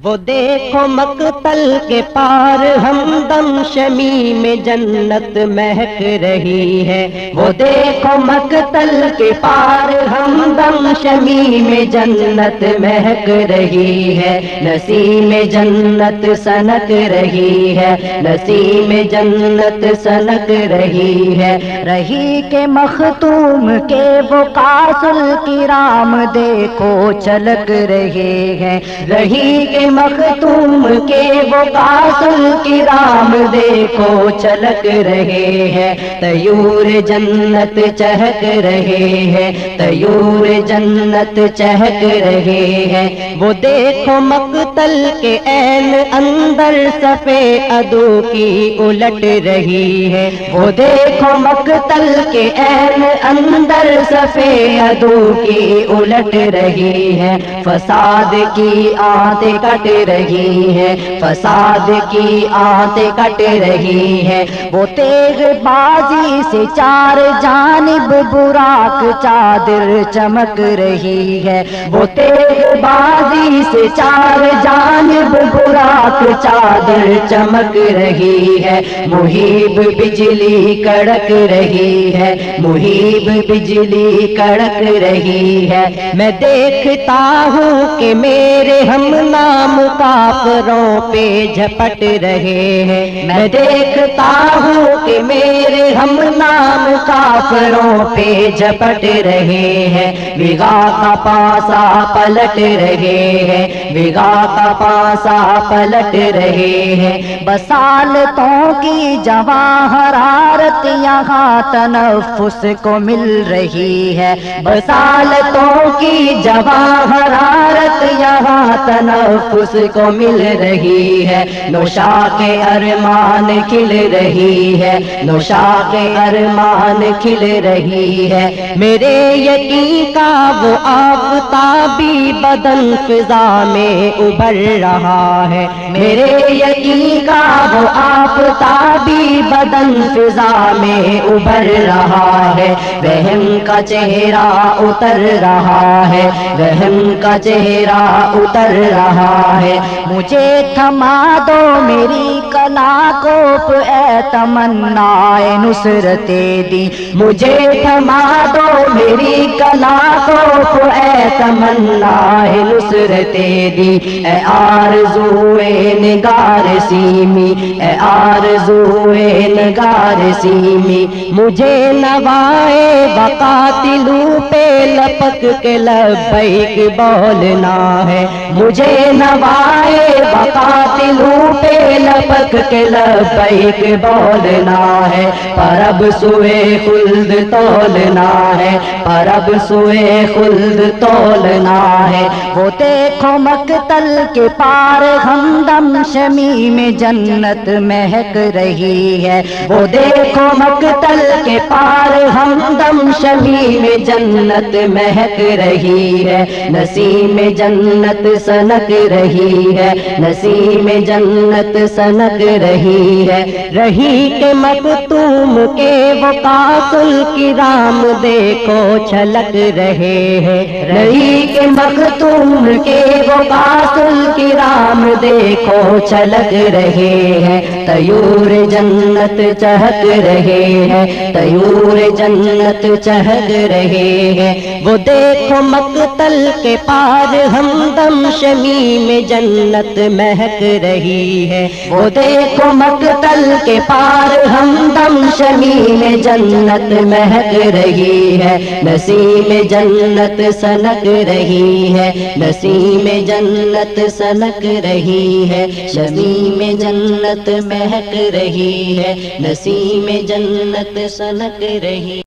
وہ دیکھو مقتل کے پار ہمدم شمی میں جنت مہک رہی ہے، وہ دیکھو مقتل کے پار ہمدم شمی میں جنت مہک رہی ہے، نسیم جنت سنک رہی ہے، نسیم جنت سنک رہی ہے، رہی کے مختوم کے وہ قاص الکرام دیکھو چلک رہے ہیں، رہی کے مختوم کے وہ قاص الکرام دیکھو چلک رہے ہیں، طیور جنت چہک رہے ہیں، طیور جنت چہک رہے ہیں، وہ دیکھو مقتل کے عین اندر صفے عدو کی الٹ رہی ہے، وہ دیکھو مقتل کے عین اندر صفے عدو کی الٹ رہی ہے، فساد کی آنتیں کٹ رہی ہے، فساد کی آنتیں کٹ رہی ہے، وہ تیغ بازی سے چار جانب براق چادر چمک رہی ہے، وہ تیغ بازی سے چار جانب براق چادر چمک رہی ہے، مہیب بجلی کڑک رہی ہے، مہیب بجلی کڑک رہی ہے، میں دیکھتا ہوں کہ میرے ہم نام کافروں پہ جھپٹ رہے ہیں، میں دیکھتا ہوں کہ میرے ہم نام کافروں پہ جھپٹ رہے ہیں، بگا کا پاسا پلٹ رہے ہیں، بگا کا پاسا پلٹ رہے ہیں، بسالتوں کی جواں حرارت یہاں تنفس کو مل رہی ہے، بسالتوں کی جواں حرارت یہاں تنفس کو مل رہی ہے، نوشاق ارمان کھل رہی ہے، نوشاق ارمان کھل رہی ہے، میرے یقین کا وہ آفتابی بدن فضا میں ابھر رہا ہے، میرے یقین کا وہ آفتابی بدن فضا میں ابھر رہا ہے، وہم کا چہرہ اتر رہا ہے، وہم کا چہرہ اتر رہا ہے، مجھے تھما دو میری کلا کو اے تمنا نصرت دی، مجھے تھما دو میری کلا کو اے تمنا نصرت دی، اے آرزوئے نگار سیمی، اے آرزوئے نگار سیمی، مجھے نوائے وقاتلو پہ لپک کے لبیک بولنا ہے، مجھے نوائے وقاتلو پہ لپک کے لبیک بولنا ہے، پرب سوئے خلد تولنا ہے، پرب سوئے خلد تولنا ہے، وہ دیکھو مقتل کے پار ہمدم شمی میں جنت مہک رہی ہے، وہ دیکھو مقتل کے پار ہمدم شمی میں جنت مہک رہی ہے، نسیم جنت سنک رہی ہے، نسیم جنت سنک رہی ہے، رہی کے مختوم کے وہ قاص الکرام دیکھو چھلک رہے ہیں، رہی کے مختوم کے وہ قاص الکرام دیکھو چھلک رہے ہیں، طیور جنت چہک رہے ہیں، طیور جنت چہک رہے ہیں، وہ دیکھو مقتل کے پار ہمدم شمی میں جنت مہک رہی ہے، وہ دیکھو مقتل کے پار ہمدم شمی میں جنت مہک رہی ہے، نسیم جنت سنک رہی ہے، نسیم جنت سنک رہی ہے، نسیم جنت مہک رہی ہے، نسیم جنت سنک رہی